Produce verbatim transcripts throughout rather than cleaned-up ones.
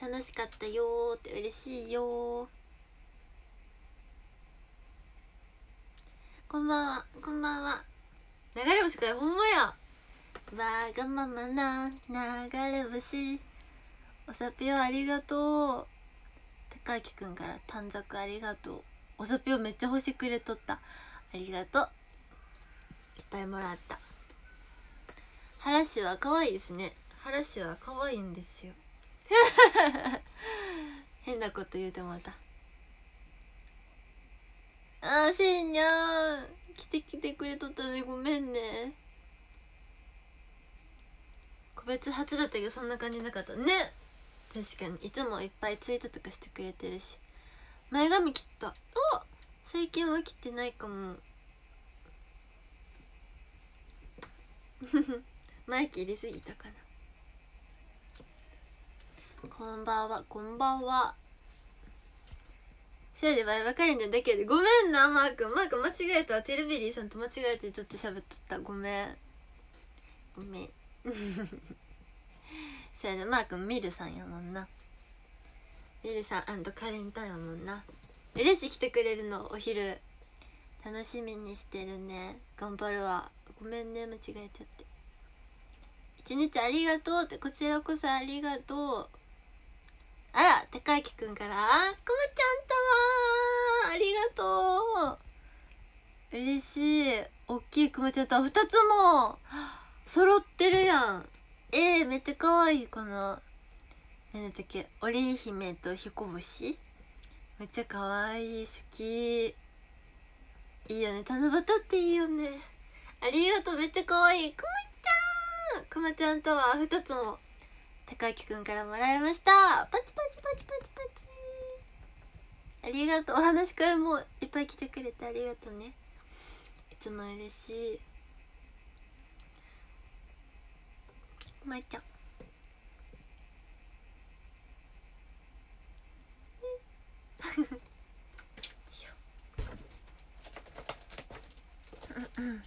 楽しかったよーって嬉しいよー。こんばんはこんばんは。流れ星かい、ほんまや。わがままな流れ星。おさぴょありがとう。高明くんから短冊ありがとう。おさぴょめっちゃ星くれとった。ありがとう。いっぱいもらった。話は可愛いですね。話は可愛いんですよ。変なこと言うてもらった。あーせいにゃー来て来てくれとったね、ごめんね。個別初だったけどそんな感じなかったね。確かにいつもいっぱいツイートとかしてくれてるし。前髪切った。お、最近は切ってないかも。前切りすぎたかな。こんばんはこんばんは。それでバイバカレンちゃんだけでごめんな。マー君マー君間違えた。テルベリーさんと間違えてずっと喋っとった。ごめんごめん。それでマー君ミルさんやもんな。ミルさんカレンタンやもんな。嬉しい来てくれるの。お昼楽しみにしてるね。頑張るわ。ごめんね間違えちゃって。一日ありがとうって。こちらこそありがとう。あら高明くんから「くまちゃんたわーありがとう」嬉しい。おっきいくまちゃんたわふたつも揃ってるやん。えー、めっちゃかわいい。この何だったっけ、織姫と彦星めっちゃかわいい。好き。いいよね、七夕っていいよね。ありがとう。めっちゃかわいい。くまちゃんくまちゃんタワーふたつも高明くんからもらいました。パチパチパチパチパチ。ありがとう。お話し会もいっぱい来てくれてありがとうね。いつも嬉しい。まいちゃんうんうん、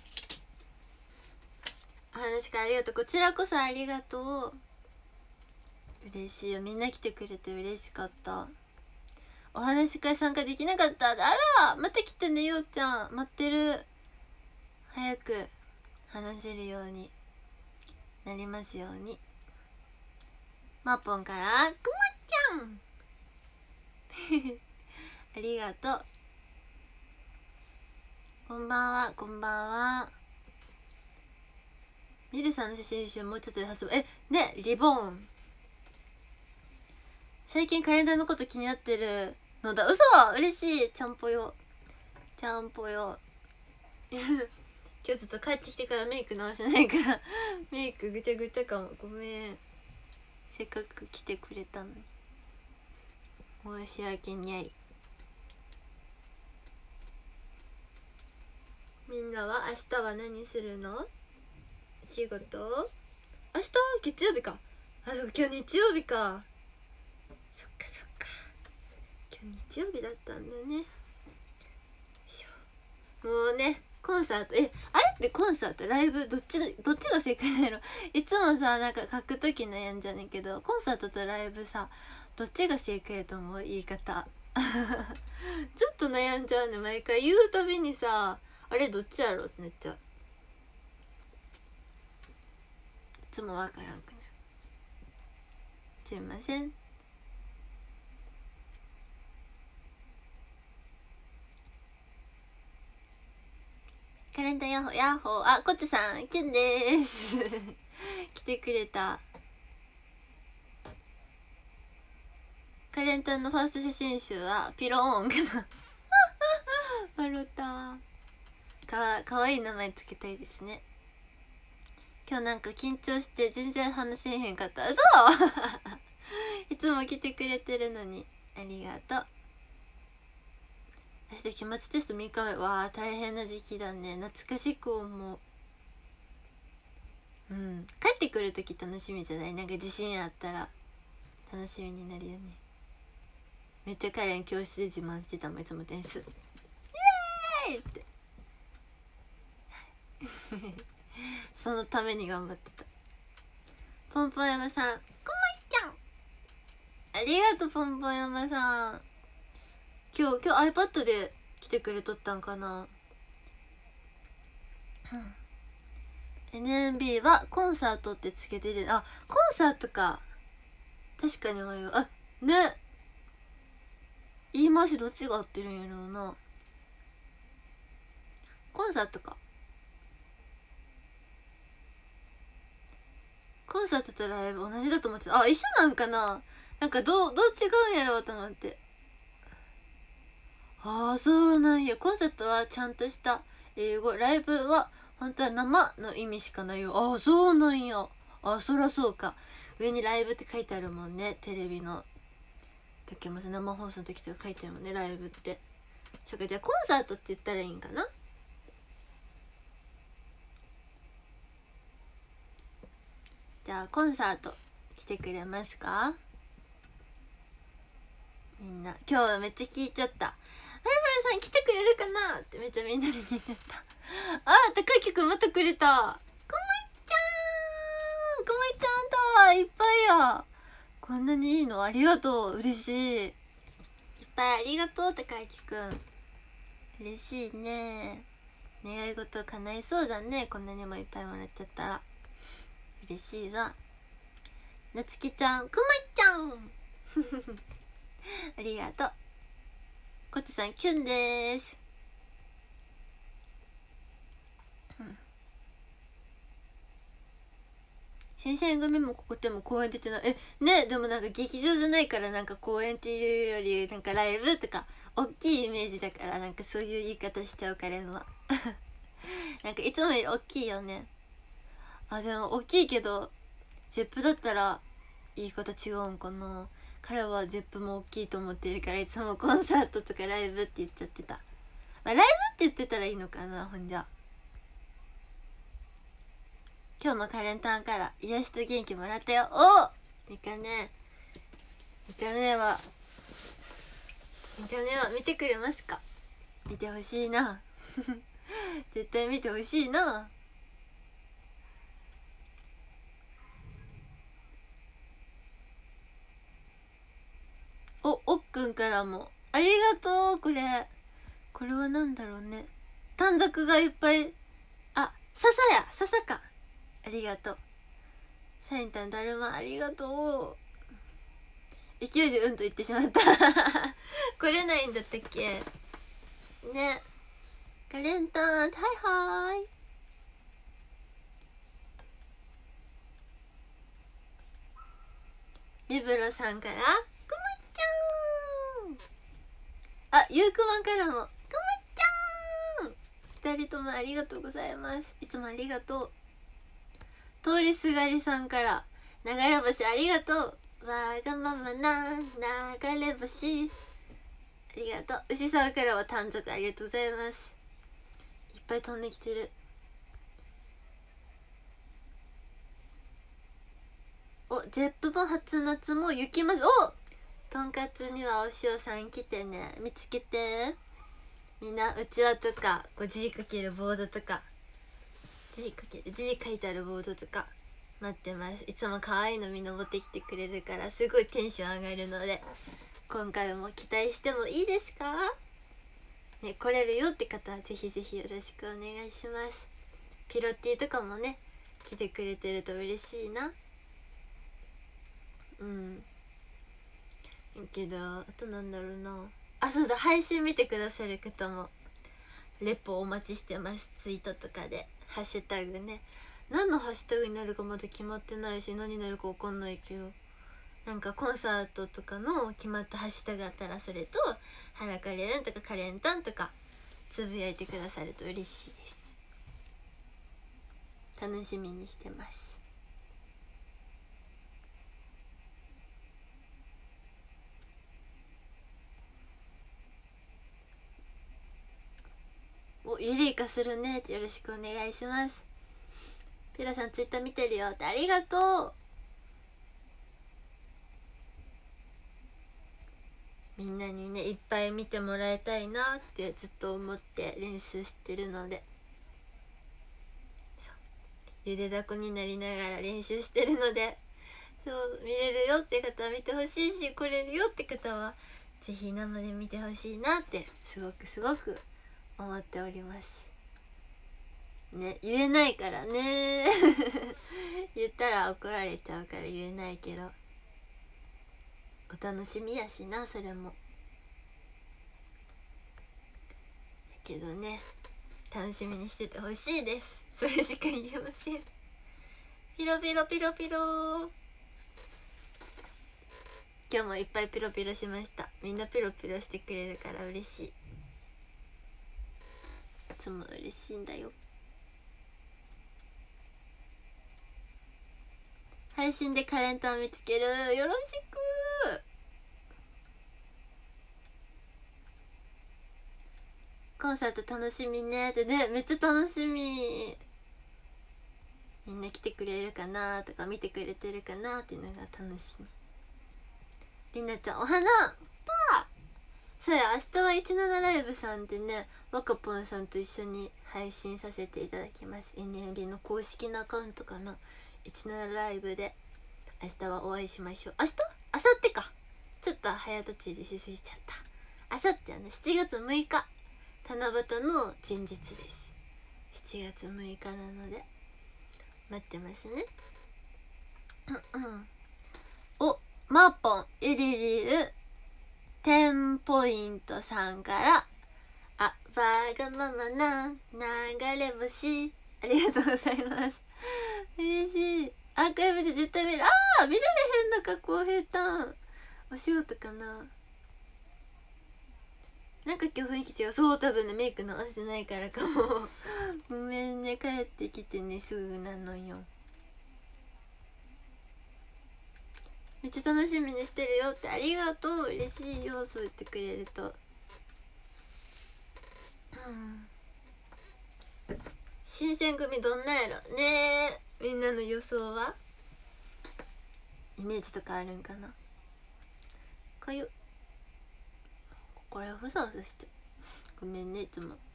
お話し会ありがとう。こちらこそありがとう。嬉しいよ。みんな来てくれて嬉しかった。お話し会参加できなかった。あらまた来てね。ようちゃん待ってる。早く話せるようになりますように。マポンからくまちゃんありがとう。こんばんはこんばんは。ミルさんの写真集もうちょっとで発売。えね、リボン最近カレンダーのこと気になってるのだ。嘘嬉しい。ちゃんぽよちゃんぽよ今日ちょっと帰ってきてからメイク直してないからメイクぐちゃぐちゃかも。ごめん。せっかく来てくれたのに申し訳にゃい。みんなは明日は何するの？仕事？明日月曜日か。あ、そう、今日日曜日か。そっかそっか、今日日曜日だったんだね。もうね、コンサート、えあれってコンサートライブどっちどっちが正解なの？いつもさなんか書くとき悩んじゃねんけど、コンサートとライブさどっちが正解やと思う？言い方ずっと悩んじゃうね。毎回言うたびにさ、あれどっちやろうってなっちゃう。いつもわからんくなる。すいません。カレンダーヤッホーヤッホー。あ、コッチさんキュンでーす来てくれた。カレンタンのファースト写真集はピローンかな笑った。かかわいい名前つけたいですね。今日なんか緊張して全然話せへんかった。そういつも来てくれてるのにありがとう。明日期末テストみっかめ。わあ大変な時期だね。懐かしく思う。うん、帰ってくるとき楽しみじゃない？なんか自信あったら楽しみになるよね。めっちゃカレン教室で自慢してたもん、いつも点数イエーイってそのために頑張ってた。ポンポン山さんこまちゃんありがとう、ポンポン山さん。今日今日 iPad で来てくれとったんかな。エヌエムビー はコンサートってつけてる。あ、コンサートか。確かに迷う。あ、ね、言い回しどっちが合ってるんやろうな。コンサートか。コンサートとライブ同じだと思ってた。あ、一緒なんかな。なんかどうどう違うんやろうと思って。ああ、そうなんや。コンサートはちゃんとした英語、ライブは本当は生の意味しかないよ。ああ、そうなんや。あ、そらそうか。上にライブって書いてあるもんね、テレビの時もさ、生放送の時とか書いてあるもんね、ライブって。そっか、じゃあコンサートって言ったらいいんかな。じゃあコンサート来てくれますか。みんな今日めっちゃ聞いちゃった。まるまるさん来てくれるかなってめっちゃみんなで聞いてた。あ、高木くんまたくれた。こまっちゃん、こまっちゃんだわ、いっぱいや。こんなにいいのありがとう、嬉しい。いっぱいありがとう、高木くん。嬉しいね。願い事叶いそうだね、こんなにもいっぱいもらっちゃったら。嬉しいわ。なつきちゃん、くまっちゃんありがとう。こっちさんキュンでーす。うん、新選組もここでも公演出てない。えね、でもなんか劇場じゃないからなんか公演っていうよりなんかライブとか大きいイメージだからなんかそういう言い方しちゃうから今なんかいつもより大きいよね。あ、でも大きいけどゼップだったら言い方違うんかな。彼はゼップも大きいと思ってるからいつもコンサートとかライブって言っちゃってた。まあ、ライブって言ってたらいいのかな。ほんじゃ今日もカレンタンから癒しと元気もらったよ。おみかねみかねはみかねは見てくれますか。見てほしいな絶対見てほしいな。おおっくんからもありがとう。これこれはなんだろうね。短冊がいっぱい。あ、笹や笹か。ありがとう。サインタンだるまありがとう。勢いでうんと言ってしまった来れないんだったっけね。カレンタンはいはーい。みぶろさんからくまっちゃん。あ、ゆうくまんからもくまっちゃん。二人ともありがとうございます。いつもありがとう。通りすがりさんから流れ星ありがとう。わがままな流れ星ありがとう。牛沢からは短冊ありがとうございます。いっぱい飛んできてる。お、ゼップも初夏も雪まず。お、とんかつにはお塩さん来てね。見つけて。みんなうちわとかこう字書けるボードとか字書ける字書いてあるボードとか待ってます。いつも可愛いの見登ってきてくれるからすごいテンション上がるので今回も期待してもいいですかね。来れるよって方はぜひぜひよろしくお願いします。ピロティとかもね来てくれてると嬉しいな。うんけどあとなんだろうなあ、そうだ、配信見てくださる方もレポお待ちしてます。ツイートとかでハッシュタグね。何のハッシュタグになるかまだ決まってないし何になるか分かんないけどなんかコンサートとかの決まったハッシュタグあったらそれと「ハラカレン」とか「カレンタン」とかつぶやいてくださると嬉しいです。楽しみにしてます。お、ゆりいかするねってよろしくお願いします。ピラさんツイッター見てるよってありがとう。みんなにねいっぱい見てもらいたいなってずっと思って練習してるので、ゆでだこになりながら練習してるのでそう見れるよって方は見てほしいし、来れるよって方はぜひ生で見てほしいなってすごくすごく思っておりますね。言えないからね言ったら怒られちゃうから言えないけど、お楽しみやしな、それも。けどね、楽しみにしててほしいです。それしか言えません。ピロピロピロピロ、今日もいっぱいピロピロしました。みんなピロピロしてくれるから嬉しい。いつも嬉しいんだよ。配信でカレントを見つける、よろしく。コンサート楽しみねってね、めっちゃ楽しみ。みんな来てくれるかなとか見てくれてるかなっていうのが楽しみ。りなちゃんお花パー。そうや、明日はじゅうななライブさんでね、わかぽんさんと一緒に配信させていただきます。 エヌエービー の公式なアカウントかな、じゅうななライブで明日はお会いしましょう。明日明後日か、ちょっと早とちりしすぎちゃった。明後日はねしちがつむいか、七夕の前日です。しちがつむいかなので待ってますね。お、マーポンゆりりるじゅうポイントさんから、あ、わがままな流れ星、ありがとうございます。嬉しい。アーカイブで絶対見る。あー、見られへんのか、こうへいたん。お仕事かな。なんか今日雰囲気違う。そう、多分ねメイク直してないからかもごめんね、帰ってきてねすぐなのよ。めっちゃ楽しみにしてるよって、ありがとう、嬉しいよ、そう言ってくれると。うん、新選組どんなやろねえ、みんなの予想はイメージとかあるんかな。かゆこれふさふさしてごめんね、いつも。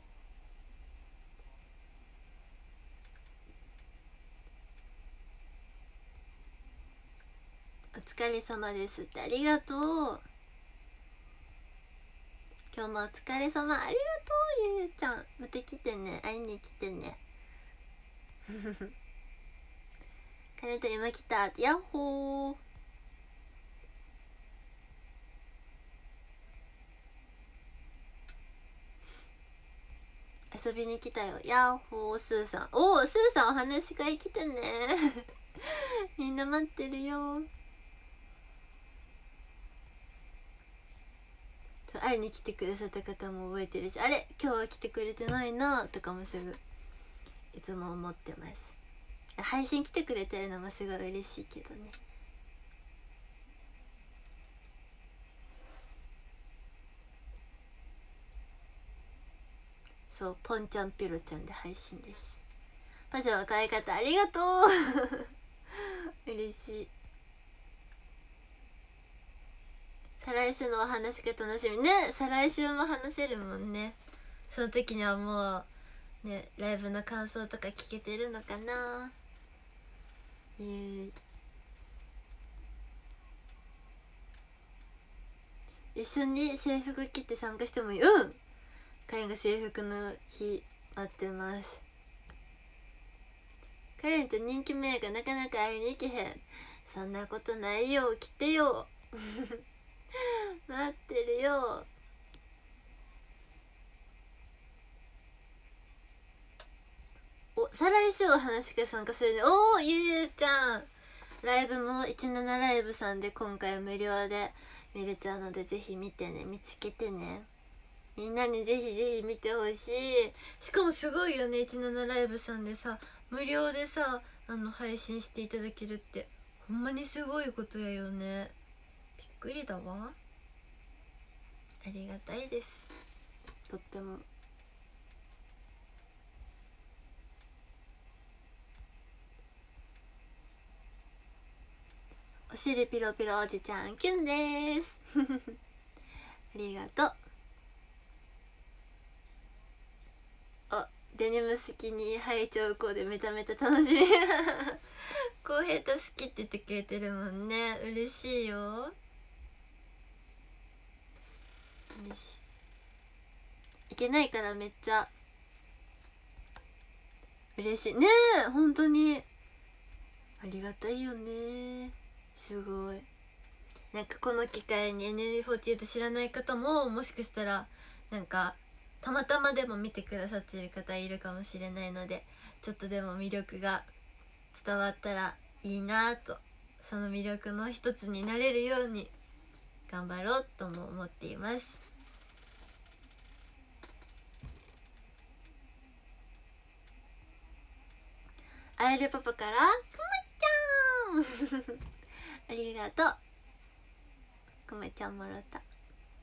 お疲れ様ですって、ありがとう。今日もお疲れ様、ありがとう。ゆうちゃんまた来てね、会いに来てねカネタ今来たって、ヤッホー。遊びに来たよ、ヤッホー。スーさん、おお、スーさんお話し会来てねみんな待ってるよ。会いに来てくださった方も覚えてるし、あれ今日は来てくれてないなとかもすぐいつも思ってます。配信来てくれてるのもすごい嬉しいけどね。そう、ポンちゃんピロちゃんで配信です。パジャマ可愛かった、ありがとう嬉しい。再来週のお話が楽しみね。再来週も話せるもんね。その時にはもうね、ライブの感想とか聞けてるのかな。えー、一緒に制服着て参加してもいい。うん、カレンが制服の日待ってます。カレンと人気名がなかなか会いに行けへん。そんなことないよ、来てよ待ってるよ。お、再来週お話し会参加するね。おー、ゆうちゃんライブもじゅうななライブさんで今回無料で見れちゃうので、ぜひ見てね、見つけてね。みんなにぜひぜひ見てほしい。しかもすごいよね、じゅうななライブさんでさ無料でさあの配信していただけるってほんまにすごいことやよね。びっくりだわ。ありがたいです、とっても。お尻ピロピロおじちゃんキュンですありがとう。あ、 デニム好きに履いちゃう子でめちゃめちゃ楽しみ浩平と好きって言ってくれてるもんね。嬉しいよ。嬉しい。いけないからめっちゃ嬉しいねえ。本当にありがたいよね。すごい。なんかこの機会に エヌエムビーフォーティーエイト 知らない方ももしかしたらなんかたまたまでも見てくださっている方いるかもしれないので、ちょっとでも魅力が伝わったらいいなと、その魅力の一つになれるように頑張ろうとも思っています。あえるパパからくまちゃんありがとう。くまちゃんもらった。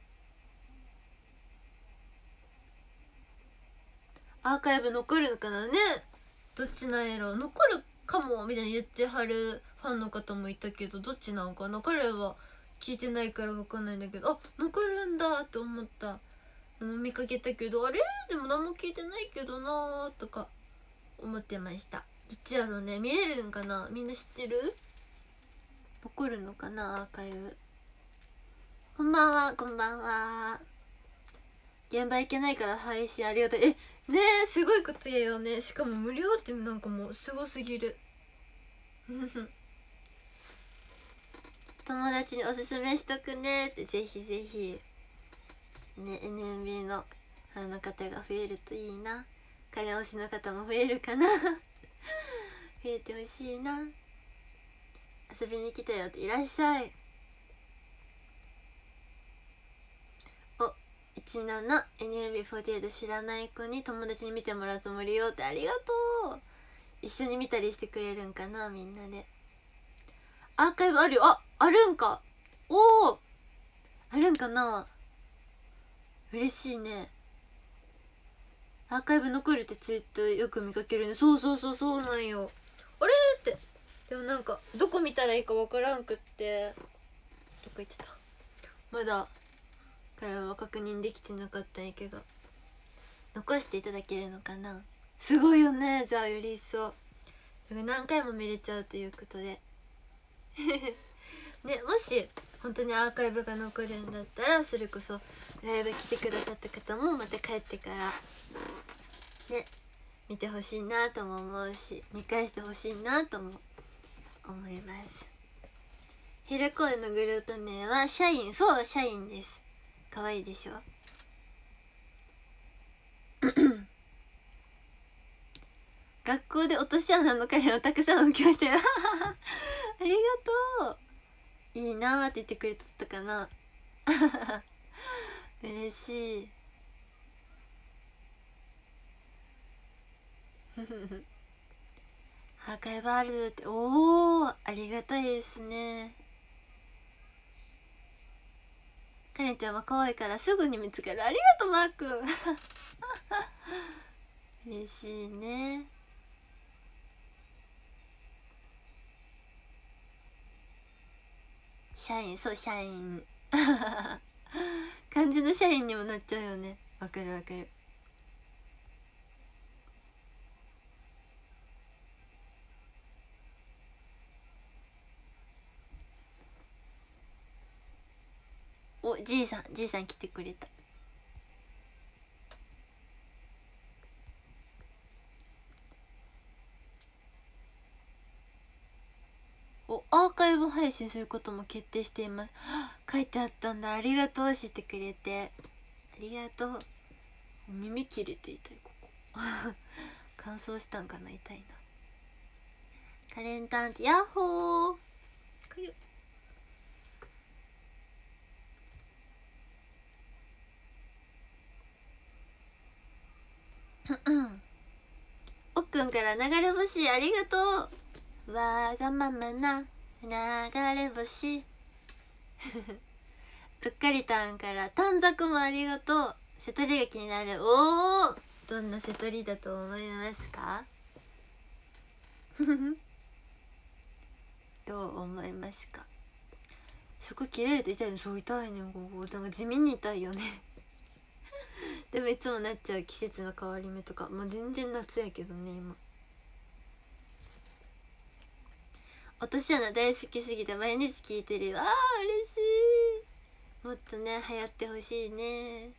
アーカイブ残るのかなね。どっちなんやろ。残るかもみたいに言ってはるファンの方もいたけど、どっちなんかな。彼は聞いてないから分かんないんだけど、あ、残るんだって思ったのも見かけたけど、あれでも何も聞いてないけどなーとか思ってました。どっちやろうね。見れるんかな。みんな知ってる？残るのかなアーカイブ。こんばんは、こんばんは。現場行けないから配信ありがたい。え、ねえ、すごいことやよね。しかも無料ってなんかもうすごすぎる友達におすすめしとくねって、ぜひぜひね。 エヌエムビー のファンの方が増えるといいな。彼推しの方も増えるかな増えてほしいな。遊びに来たよって、いらっしゃい。お、いちなな エヌエムビーフォーティーエイト 知らない子に友達に見てもらうつもりよって、ありがとう。一緒に見たりしてくれるんかな、みんなで。アーカイブあるよ。あ、あるんか。おお、あるんかな。嬉しいね。アーカイブ残るってツイートよく見かけるね。そうそうそう、そうなんよ。あれって、でもなんかどこ見たらいいかわからんくって、どこ行ってた。まだ彼は確認できてなかったんやけど、残していただけるのかな。すごいよね。じゃあより一層何回も見れちゃうということでね、もし本当にアーカイブが残るんだったら、それこそライブ来てくださった方もまた帰ってからね見てほしいなとも思うし、見返してほしいなとも思います。ヒルコーデのグループ名は社員。そう、社員です。可愛いでしょ学校で落とし穴の彼をたくさん受けしてるありがとう。いいなーって言ってくれとったかな嬉しいアーカイブあるって。おお、ありがたいですね。カレンちゃんは可愛いからすぐに見つかる。ありがとうマー君嬉しいね。社員、そう、社員漢字の社員にもなっちゃうよね。わかるわかる。お、じいさん、じいさん来てくれた。お、アーカイブ配信することも決定しています。書いてあったんだ。ありがとう、知ってくれて。ありがとう。耳切れて痛い、ここ乾燥したんかな、痛いな。カレンタンってヤッホー。かゆっおっくんから流れ星ありがとう。わがままな流れ星うっかりたんから短冊もありがとう。瀬戸りが気になる。おお、どんな瀬戸りだと思いますかどう思いますか。そこ切れると痛いの。そう、痛いねん、ここ。なんか地味に痛いよねでもいつもなっちゃう季節の変わり目とか、もう全然夏やけどね今。落とし穴大好きすぎて毎日聞いてるよ。あー嬉しい。もっとね流行ってほしいね。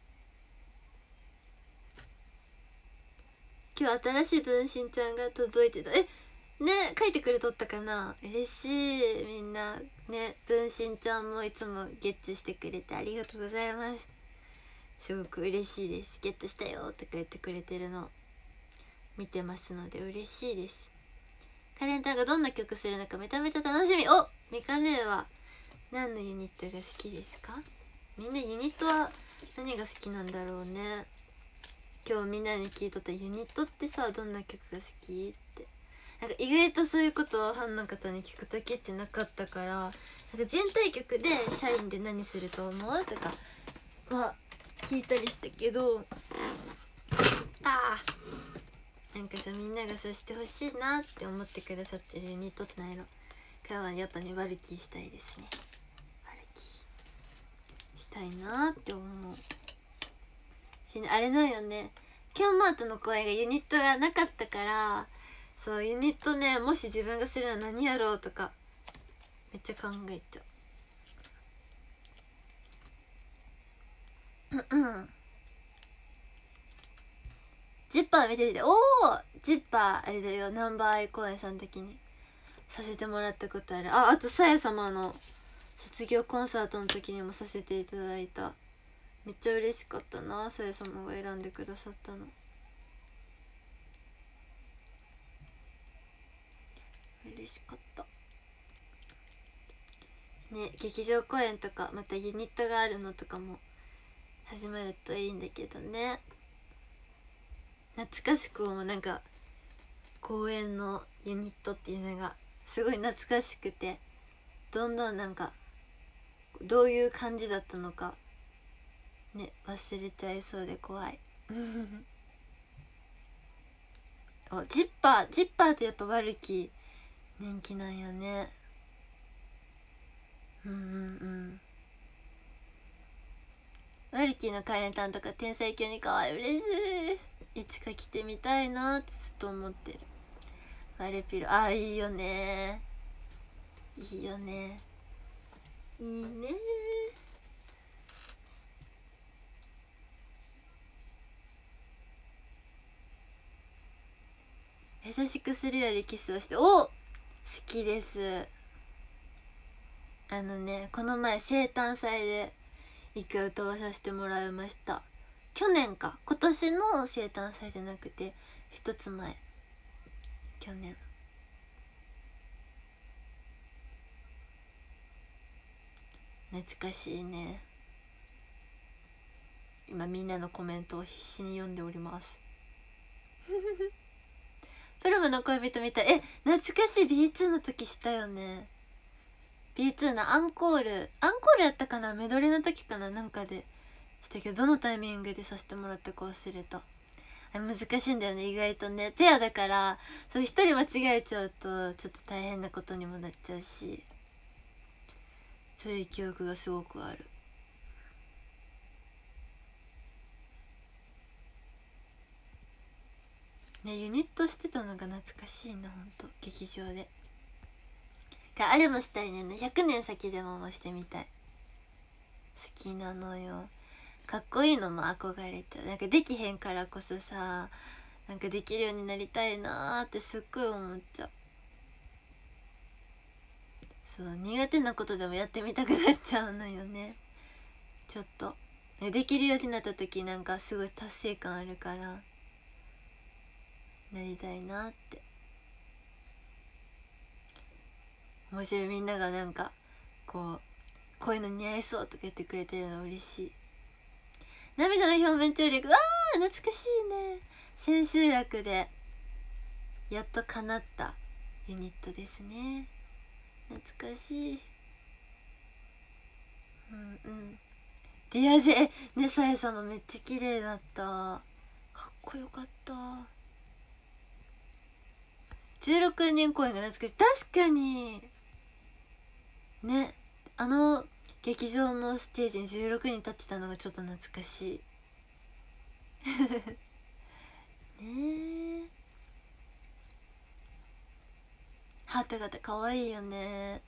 今日新しい分身ちゃんが届いてた。えね書いてくれとったかな。嬉しい。みんなね分身ちゃんもいつもゲットしてくれてありがとうございます。すごく嬉しいです。ゲットしたよって言ってくれてるの見てますので嬉しいです。カレンターがどんな曲するのかめちゃめちゃ楽しみ。おみかねえは何のユニットが好きですか。みんなユニットは何が好きなんだろうね。今日みんなに聞いとったユニットってさどんな曲が好きって、なんか意外とそういうことをファンの方に聞く時ってなかったから、なんか全体曲で社員で何すると思うとかは聞いたりしたけど、あーなんかさみんながそうしてほしいなって思ってくださってるユニットってないの。今日はやっぱねワルキーしたいですね。ワルキーしたいなって思うし、あれなんよね、キョンマートの公演がユニットがなかったから、そうユニットねもし自分がするのは何やろうとかめっちゃ考えちゃう。うんジッパー見てみて。おおジッパーあれだよ、ナンバーアイ公演さんの時にさせてもらったことある。ああとさや様の卒業コンサートの時にもさせていただいた。めっちゃ嬉しかったな、さや様が選んでくださったの。嬉しかったね。劇場公演とかまたユニットがあるのとかも始まるといいんだけどね。懐かしくもなんか公演のユニットっていうのがすごい懐かしくて、どんどんなんかどういう感じだったのかね忘れちゃいそうで怖いおジッパージッパーってやっぱワルキー人気なんやね。うんうんうん。ワルキーのカレンタンとか天才級にかわいい。嬉しい。いつか着てみたいなってずっと思ってる。ワルピロあーいいよねいいよねいいね。優しくするよりキスをして。お好きです。あのねこの前生誕祭で一回歌わさせてもらいました。去年か、今年の生誕祭じゃなくて一つ前、去年。懐かしいね。今みんなのコメントを必死に読んでおりますプロムの恋人みたい。え懐かしい。 ビーツー の時したよね。 ビーツー のアンコールアンコールやったかな、メドレーの時かな、なんかでしたけどどのタイミングでさせてもらったか忘れた。難しいんだよね意外とね。ペアだからそう一人間違えちゃうとちょっと大変なことにもなっちゃうし、そういう記憶がすごくあるね。ユニットしてたのが懐かしいなほんと。劇場であれもしたいね。ひゃくねん先でももしてみたい。好きなのよ。かっこいいのも憧れちゃう。なんかできへんからこそさ、なんかできるようになりたいなーってすっごい思っちゃう。そう苦手なことでもやってみたくなっちゃうのよね。ちょっとできるようになった時なんかすごい達成感あるからなりたいなって。面白い。みんながなんかこうこういうの似合いそうとか言ってくれてるの嬉しい。涙の表面張力、あー懐かしいね。千秋楽でやっと叶ったユニットですね。懐かしい。うんうん。ディアジェね、さえ様めっちゃ綺麗だった。かっこよかった。じゅうろくにん公演が懐かしい。確かにね、あの劇場のステージにじゅうろくにん立ってたのがちょっと懐かしい。 ねえ、ハート型かわいいよね。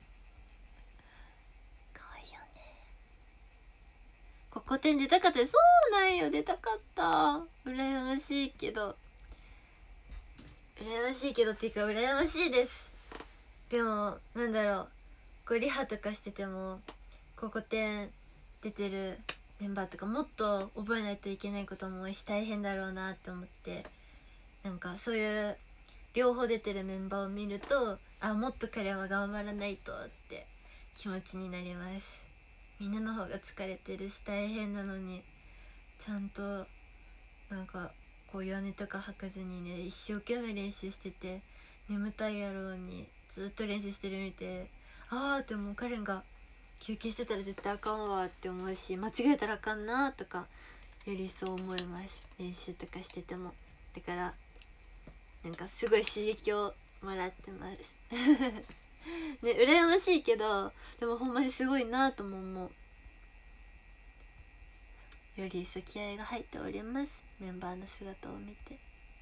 かわいいよね。ここ展出たかった。そうなんよ、出たかった。羨ましいけど羨ましいけどっていうか羨ましいです。でもなんだろう、こうリハとかしててもここ展出てるメンバーとかもっと覚えないといけないことも多いし大変だろうなって思って、なんかそういう両方出てるメンバーを見ると、あ、もっと彼は頑張らないとって気持ちになります。みんなの方が疲れてるし大変なのにちゃんとなんかこう弱音とか吐かずにね、一生懸命練習してて、眠たいやろうにずっと練習してる見て、あーってもうカレンが休憩してたら絶対あかんわって思うし、間違えたらあかんなとかよりそう思います、練習とかしてても。だからなんかすごい刺激をもらってますね、羨ましいけどでもほんまにすごいなとも思う。より一層気合が入っております、メンバーの姿を見て。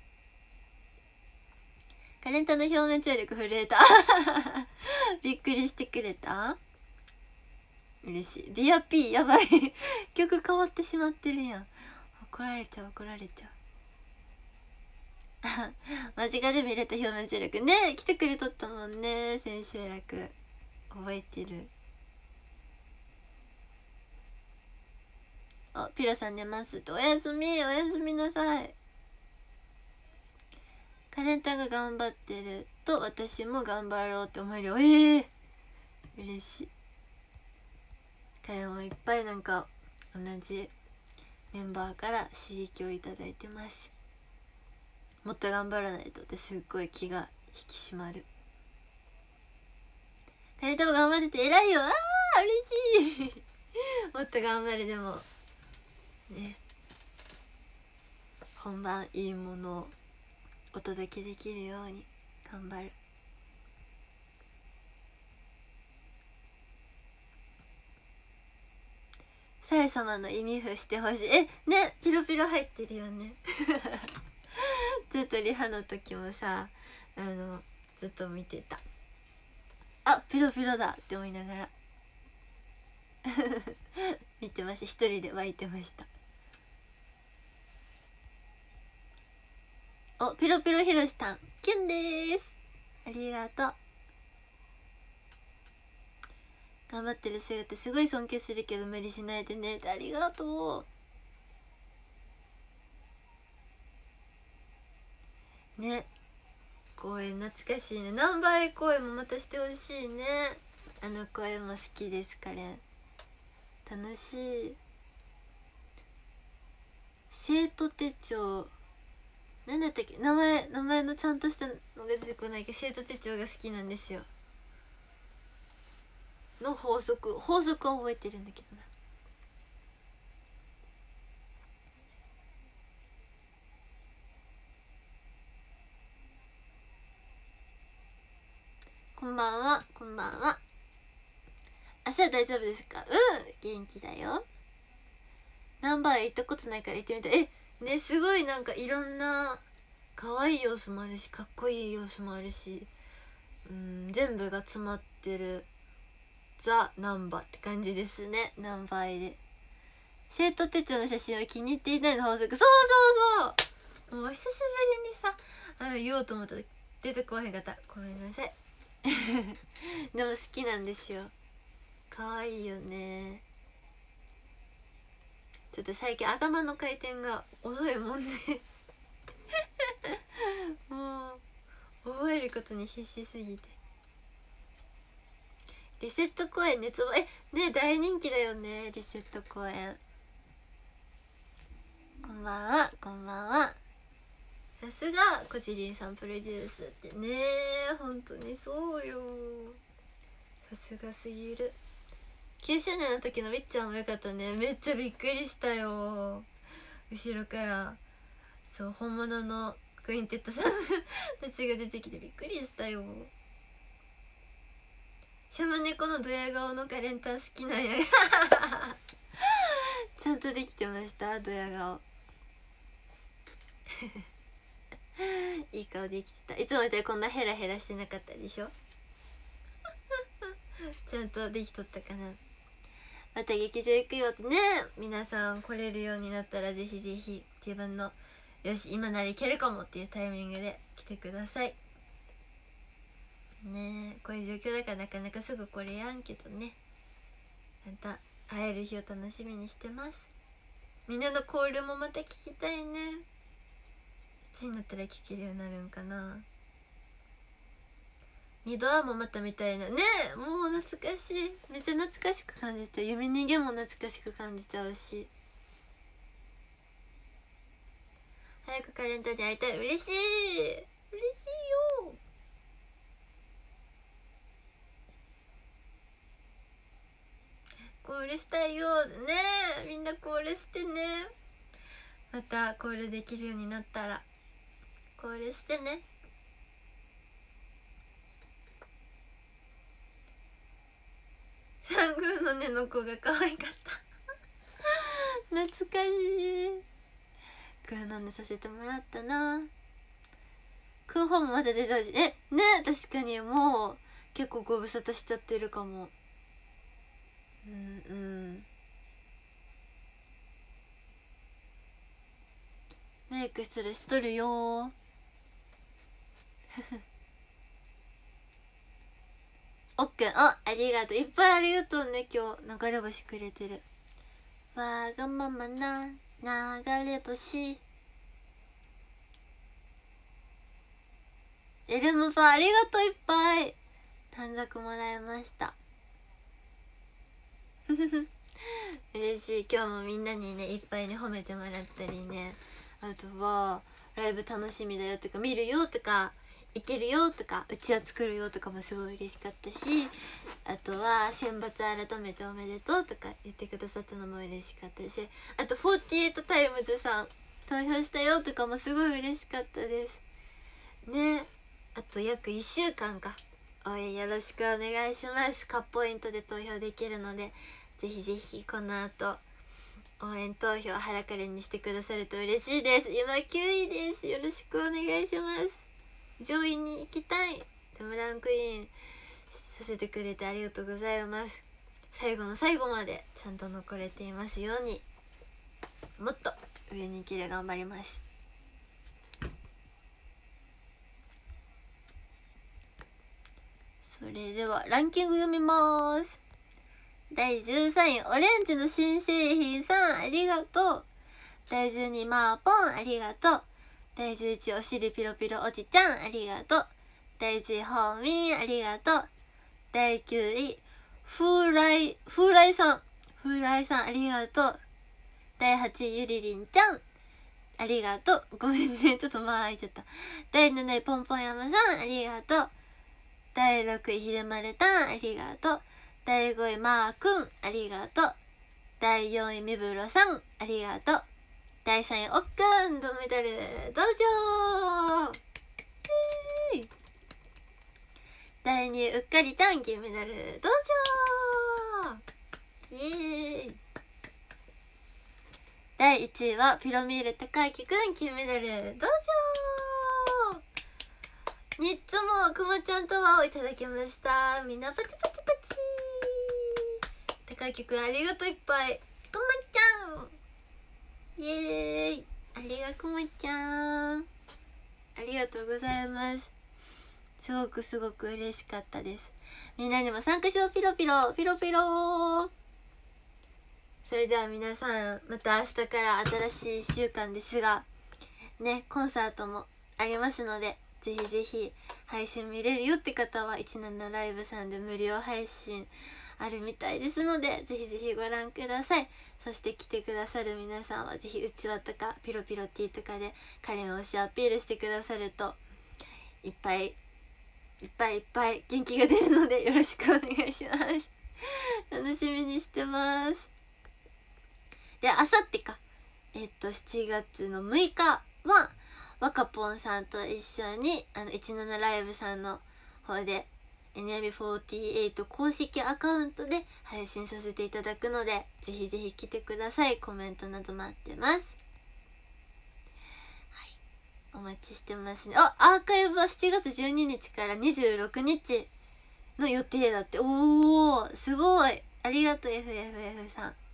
カレンタの表面張力震えたびっくりしてくれた？嬉しい。ディア P やばい曲変わってしまってるやん。怒られちゃう怒られちゃう間近で見れた表面張力ね、来てくれとったもんね、千秋楽覚えてる。あ、ピロさん寝ますって。おやすみ、おやすみなさい。カレンタが頑張ってると私も頑張ろうって思えるよ。ええー、嬉しい。カレンもいっぱいなんか同じメンバーから刺激をいただいてます。もっと頑張らないとってすっごい気が引き締まる。カレンタも頑張ってて偉いよ。あー嬉しいもっと頑張る。でもね、本番いいものをお届けできるように頑張る。さや様の意味符してほしい。え、ね、ピロピロ入ってるよねずっとリハの時もさ、あのずっと見てた。あ、ピロピロだって思いながら見てました。一人で湧いてました。お、ピロピロひろしさんキュンでーす。ありがとう。頑張ってる姿すごい尊敬するけど無理しないでねって。ありがとうね。公演懐かしいね。何倍公演もまたしてほしいね。あの声も好きですカレン。楽しい。生徒手帳なんだったっけ、名前名前のちゃんとしたのが出てこないけど、生徒手帳が好きなんですよ。の法則法則は覚えてるんだけどな。こんばんは、こんばんは。足は大丈夫ですか？うん、元気だよ。ナンバー行ったことないから行ってみたい。え、ね、すごいなんかいろんな可愛い要素もあるし、かっこいい要素もあるし、うん、全部が詰まってるザ・ナンバーって感じですね。ナンバーで生徒手帳の写真を気に入っていないの法則。そうそうそう、もう久しぶりにさ、あの言おうと思ったら出てこへんかった。ごめんなさいでも好きなんですよ。可愛いよね。ちょっと最近頭の回転が遅いもんねもう覚えることに必死すぎて。リセット公演熱望、えね、大人気だよねリセット公演。こんばんは、こんばんは。さすがこちりんさんプロデュースってね、本当にそうよ。さすがすぎる。きゅうしゅうねんの時のみっちゃんもよかったね。めっちゃびっくりしたよ。後ろからそう本物のクインテットさんたちが出てきてびっくりしたよ。シャム猫のドヤ顔のカレンタン好きなんやちゃんとできてましたドヤ顔。 いい顔できてた。いつもみたいにこんなヘラヘラしてなかったでしょちゃんとできとったかな。また劇場行くよってね、皆さん来れるようになったらぜひぜひ自分のよし今ならいけるかもっていうタイミングで来てくださいね。えこういう状況だからなかなかすぐ来れやんけどね、また会える日を楽しみにしてます。みんなのコールもまた聞きたいね。いつになったら聞けるようになるんかな。二度はもまたみたいなね。えもう懐かしい、めっちゃ懐かしく感じちゃう。夢人間も懐かしく感じちゃうし、早くカレンダーで会いたい。嬉しい嬉しいよ。コールしたいよね。えみんなコールしてね。またコールできるようになったらコールしてね。三宮の根の子が可愛かった懐かしい。グーの音させてもらったな。空砲もまだ出たし、えね、確かにもう結構ご無沙汰しちゃってるかも。うんうん。メイクするしとるよおっくん、あ、ありがとう。いっぱいありがとうね。今日流れ星くれてる。わがままな流れ星。エルムパありがとう。いっぱい短冊もらいました嬉しい。今日もみんなにねいっぱいね褒めてもらったりね、あとはライブ楽しみだよとか見るよとか行けるよとかうちは作るよとかもすごい嬉しかったし、あとは選抜改めておめでとうとか言ってくださったのも嬉しかったし、あとフォーティーエイトタイムズさん投票したよとかもすごい嬉しかったですね。あと約いっしゅうかんか応援よろしくお願いします。カッポイントで投票できるのでぜひぜひこの後応援投票ハラカレにしてくださると嬉しいです。今きゅういです。よろしくお願いします。上位に行きたい。でもランクインさせてくれてありがとうございます。最後の最後までちゃんと残れていますように、もっと上に行ける頑張ります。それではランキング読みます。だいじゅうさんいオレンジの新製品さんありがとう。だいじゅうにいマーポンありがとう。だいじゅういちいおしりピロピロおじちゃんありがとう。だいじゅういちいホーミンありがとう。だいきゅうい風来風来さん風来さんありがとう。だいはちいゆりりんちゃんありがとう。ごめんねちょっと間空いちゃった。だいなないポンポン山さんありがとう。だいろくいひでまるたんありがとう。だいごいマーくんありがとう。だいよんいみぶろさんありがとう。だいさんいおっくん銅メダルどうぞー。だいにいうっかりたん銀メダルどうぞー。イエーイ。だいいちいはピロミール高明くん金メダルどうぞー。みっつもくまちゃんタワーをいただきました。みんなパチパチパチ。高木くんありがとう。いっぱいくまちゃんイエーイ。ありがくまちゃんありがとうございます。すごくすごく嬉しかったです。みんなにも参加しよう。ピロピロピロピロ。それでは皆さんまた明日から新しいいっしゅうかんですがね、コンサートもありますのでぜひぜひ配信見れるよって方はいちじゅうななライブさんで無料配信あるみたいですのでぜひぜひご覧ください。そして来てくださる皆さんはぜひうちわとかピロピロ T とかでカレン推しアピールしてくださるといっぱいいっぱいいっぱい元気が出るのでよろしくお願いします楽しみにしてます。であさってかえっとしちがつのむいかは若ぽんさんと一緒にあのいちじゅうななライブさんの方で エヌエムフォーティーエイト 公式アカウントで配信させていただくのでぜひぜひ来てください。コメントなど待ってます。はい、 お待ちしてますね。あ、アーカイブはしちがつじゅうににちからにじゅうろくにちの予定だって。おー、すごい。ありがとう エフエフエフ さん。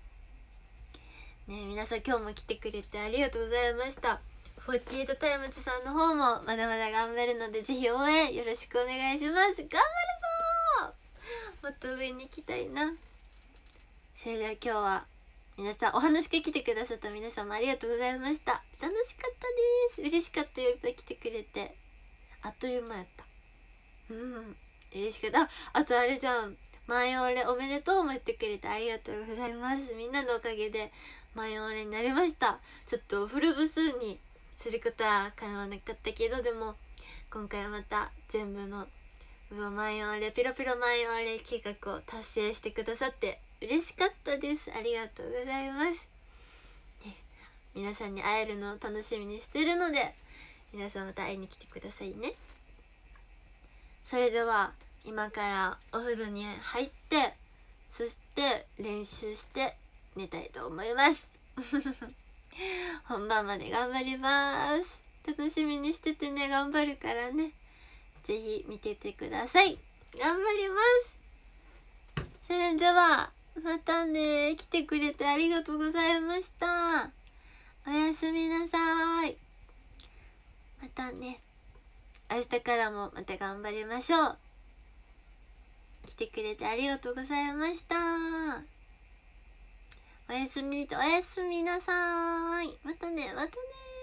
ねえ、皆さん今日も来てくれてありがとうございました。フォーティーエイトタイムズさんの方もまだまだ頑張るので、ぜひ応援よろしくお願いします。頑張るぞー。もっと上に行きたいな。それでは今日は皆さん、お話が来てくださった皆さんもありがとうございました。楽しかったです。嬉しかったよ、いっぱい来てくれて。あっという間やった。うん嬉しかった。あ、あとあれじゃん、マイオーレおめでとうも言ってくれてありがとうございます。みんなのおかげでマイオーレになりました。ちょっとフル部数にすることは叶わなかったけど、でも今回はまた全部のうわマイオーレピロピロマイオーレ計画を達成してくださって嬉しかったです。ありがとうございます。ね、皆さんに会えるのを楽しみにしてるので、皆さんまた会いに来てくださいね。それでは今からお風呂に入って、そして練習して寝たいと思います本番まで頑張ります。楽しみにしててね。頑張るからね、ぜひ見ててください。頑張ります。それではまたね。来てくれてありがとうございました。おやすみなさい。またね、明日からもまた頑張りましょう。来てくれてありがとうございました。おやすみ、おやすみなさーい。またね、またね。